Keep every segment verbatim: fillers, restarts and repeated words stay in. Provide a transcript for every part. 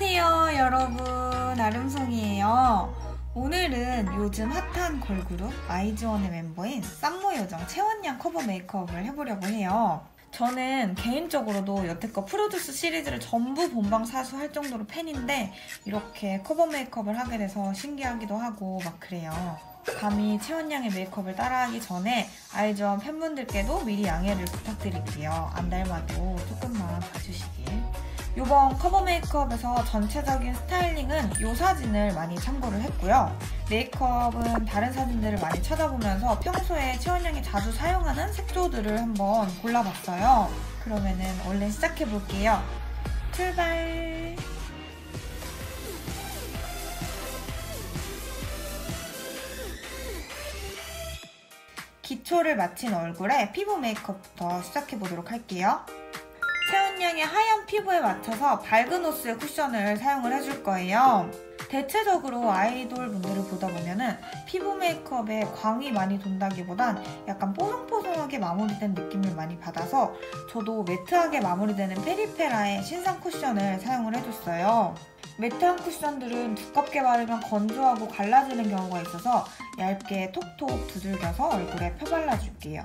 안녕하세요 여러분, 아름송이에요. 오늘은 요즘 핫한 걸그룹 아이즈원의 멤버인 쌈모요정 채원양 커버 메이크업을 해보려고 해요. 저는 개인적으로도 여태껏 프로듀스 시리즈를 전부 본방사수할 정도로 팬인데 이렇게 커버 메이크업을 하게 돼서 신기하기도 하고 막 그래요. 감히 채원양의 메이크업을 따라하기 전에 아이즈원 팬분들께도 미리 양해를 부탁드릴게요. 안 닮아도 조금만 봐주시길. 이번 커버 메이크업에서 전체적인 스타일링은 이 사진을 많이 참고를 했고요. 메이크업은 다른 사진들을 많이 찾아보면서 평소에 채원양이 자주 사용하는 색조들을 한번 골라봤어요. 그러면은 얼른 시작해볼게요. 출발! 기초를 마친 얼굴에 피부 메이크업부터 시작해보도록 할게요. 채원양의 하얀 피부에 맞춰서 밝은 호스의 쿠션을 사용을 해줄 거예요. 대체적으로 아이돌 분들을 보다 보면은 피부 메이크업에 광이 많이 돈다기보단 약간 뽀송뽀송하게 마무리된 느낌을 많이 받아서 저도 매트하게 마무리되는 페리페라의 신상 쿠션을 사용을 해줬어요. 매트한 쿠션들은 두껍게 바르면 건조하고 갈라지는 경우가 있어서 얇게 톡톡 두들겨서 얼굴에 펴발라줄게요.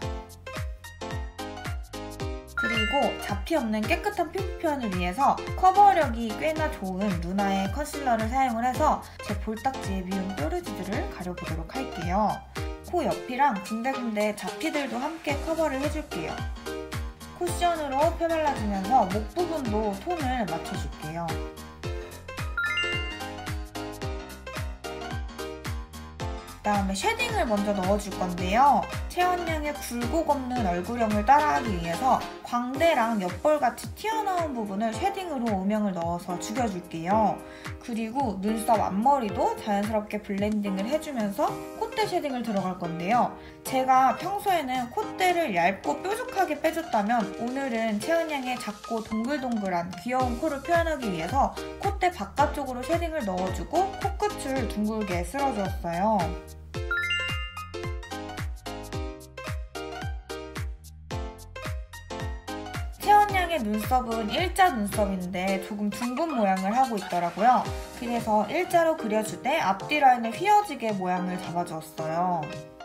그리고 잡티 없는 깨끗한 피부 표현을 위해서 커버력이 꽤나 좋은 루나의 컨실러를 사용을 해서 제 볼딱지에 미운 뾰루지들을 가려보도록 할게요. 코 옆이랑 군데군데 잡티들도 함께 커버를 해줄게요. 쿠션으로 펴발라주면서 목 부분도 톤을 맞춰줄게요. 그다음에 쉐딩을 먼저 넣어줄 건데요. 채원양의 굴곡 없는 얼굴형을 따라하기 위해서 광대랑 옆볼같이 튀어나온 부분을 쉐딩으로 음영을 넣어서 죽여줄게요. 그리고 눈썹 앞머리도 자연스럽게 블렌딩을 해주면서 콧대 쉐딩을 들어갈 건데요. 제가 평소에는 콧대를 얇고 뾰족하게 빼줬다면 오늘은 채원양의 작고 동글동글한 귀여운 코를 표현하기 위해서 콧대 바깥쪽으로 쉐딩을 넣어주고 코끝을 둥글게 쓸어주었어요. 채원양의 눈썹은 일자 눈썹인데 조금 둥근 모양을 하고 있더라고요. 그래서 일자로 그려주되 앞뒤 라인을 휘어지게 모양을 잡아주었어요.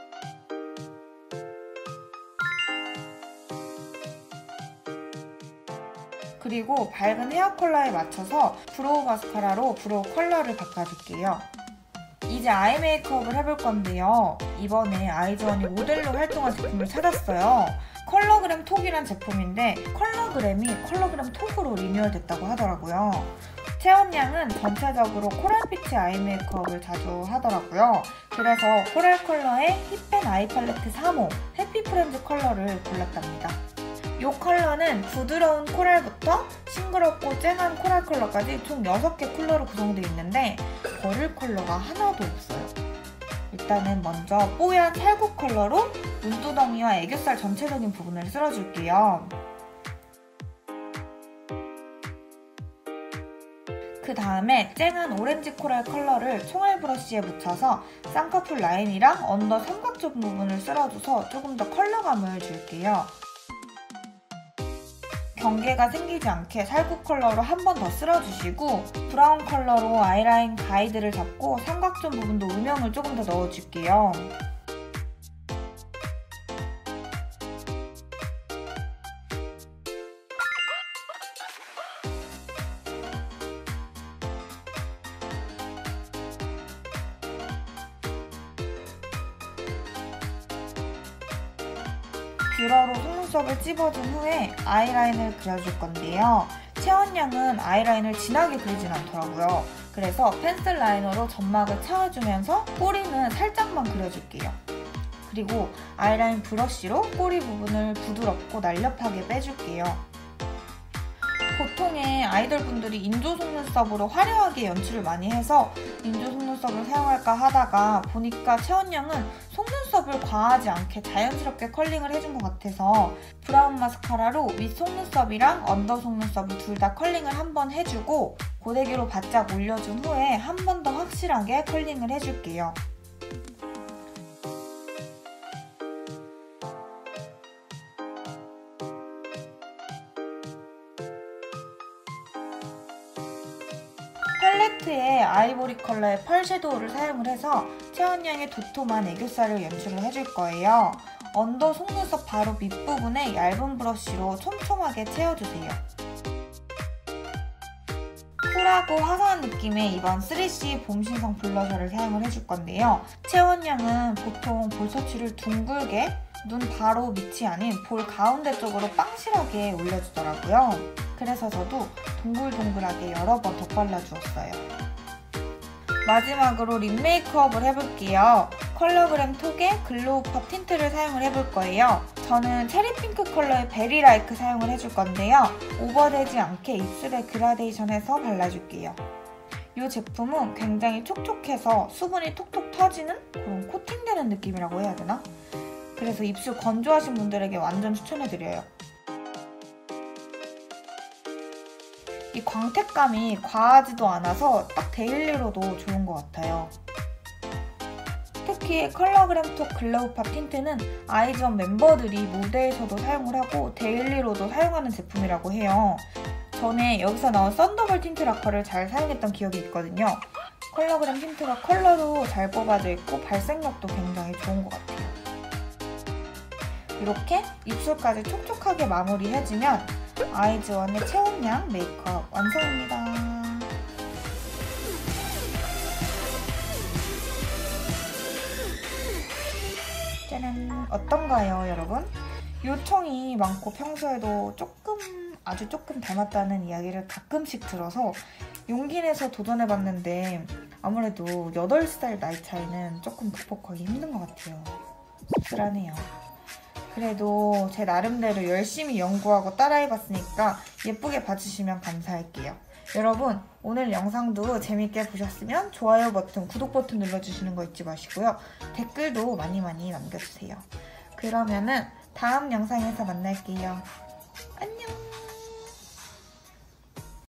그리고 밝은 헤어 컬러에 맞춰서 브로우 마스카라로 브로우 컬러를 바꿔줄게요. 이제 아이 메이크업을 해볼 건데요. 이번에 아이즈원이 모델로 활동한 제품을 찾았어요. 컬러그램 톡이란 제품인데 컬러그램이 컬러그램 톡으로 리뉴얼 됐다고 하더라고요. 채원양은 전체적으로 코랄빛의 아이 메이크업을 자주 하더라고요. 그래서 코랄 컬러의 힙앤 아이 팔레트 삼 호 해피프렌즈 컬러를 골랐답니다. 이 컬러는 부드러운 코랄부터 싱그럽고 쨍한 코랄 컬러까지 총 여섯 개 컬러로 구성되어 있는데 버릴 컬러가 하나도 없어요. 일단은 먼저 뽀얀 살구 컬러로 눈두덩이와 애교살 전체적인 부분을 쓸어줄게요. 그 다음에 쨍한 오렌지 코랄 컬러를 총알 브러쉬에 묻혀서 쌍꺼풀 라인이랑 언더 삼각존 부분을 쓸어줘서 조금 더 컬러감을 줄게요. 경계가 생기지 않게 살구 컬러로 한 번 더 쓸어주시고 브라운 컬러로 아이라인 가이드를 잡고 삼각존 부분도 음영을 조금 더 넣어줄게요. 뷰러로 속눈썹을 찝어준 후에 아이라인을 그려줄 건데요. 채원양은 아이라인을 진하게 그리진 않더라고요. 그래서 펜슬 라이너로 점막을 채워주면서 꼬리는 살짝만 그려줄게요. 그리고 아이라인 브러쉬로 꼬리 부분을 부드럽고 날렵하게 빼줄게요. 보통의 아이돌분들이 인조 속눈썹으로 화려하게 연출을 많이 해서 인조 속눈썹을 사용할까 하다가 보니까 채원양은 속눈썹을 과하지 않게 자연스럽게 컬링을 해준 것 같아서 브라운 마스카라로 윗 속눈썹이랑 언더 속눈썹을 둘 다 컬링을 한번 해주고 고데기로 바짝 올려준 후에 한 번 더 확실하게 컬링을 해줄게요. 팔레트에 아이보리 컬러의 펄 섀도우를 사용을 해서 채원양의 도톰한 애교살을 연출을 해줄 거예요. 언더 속눈썹 바로 밑부분에 얇은 브러쉬로 촘촘하게 채워주세요. 쿨하고 화사한 느낌의 이번 쓰리씨 봄신성 블러셔를 사용을 해줄 건데요. 채원양은 보통 볼터치를 둥글게 눈 바로 밑이 아닌 볼 가운데 쪽으로 빵실하게 올려주더라고요. 그래서 저도 동글동글하게 여러 번 덧발라주었어요. 마지막으로 립 메이크업을 해볼게요. 컬러그램 톡의 글로우 팝 틴트를 사용을 해볼 거예요. 저는 체리핑크 컬러의 베리 라이크 사용을 해줄 건데요. 오버되지 않게 입술에 그라데이션해서 발라줄게요. 이 제품은 굉장히 촉촉해서 수분이 톡톡 터지는 그런 코팅되는 느낌이라고 해야 되나? 그래서 입술 건조하신 분들에게 완전 추천해드려요. 이 광택감이 과하지도 않아서 딱 데일리로도 좋은 것 같아요. 특히 컬러그램 톡 글로우 팝 틴트는 아이즈원 멤버들이 무대에서도 사용을 하고 데일리로도 사용하는 제품이라고 해요. 전에 여기서 나온 썬더볼 틴트 라커를 잘 사용했던 기억이 있거든요. 컬러그램 틴트가 컬러도 잘 뽑아져 있고 발색력도 굉장히 좋은 것 같아요. 이렇게 입술까지 촉촉하게 마무리해주면 아이즈원의 채원양 메이크업 완성입니다. 짜란! 어떤가요, 여러분? 요청이 많고 평소에도 조금, 아주 조금 닮았다는 이야기를 가끔씩 들어서 용기 내서 도전해봤는데 아무래도 여덟 살 나이 차이는 조금 극복하기 힘든 것 같아요. 씁쓸하네요. 그래도 제 나름대로 열심히 연구하고 따라해봤으니까 예쁘게 봐주시면 감사할게요. 여러분, 오늘 영상도 재밌게 보셨으면 좋아요 버튼, 구독 버튼 눌러주시는 거 잊지 마시고요. 댓글도 많이 많이 남겨주세요. 그러면은 다음 영상에서 만날게요. 안녕!